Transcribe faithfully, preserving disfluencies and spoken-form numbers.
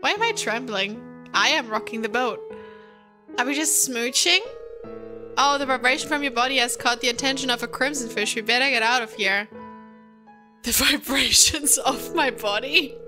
Why am I trembling? I am rocking the boat. Are we just smooching? Oh, the vibration from your body has caught the attention of a crimson fish. We better get out of here. The vibrations of my body?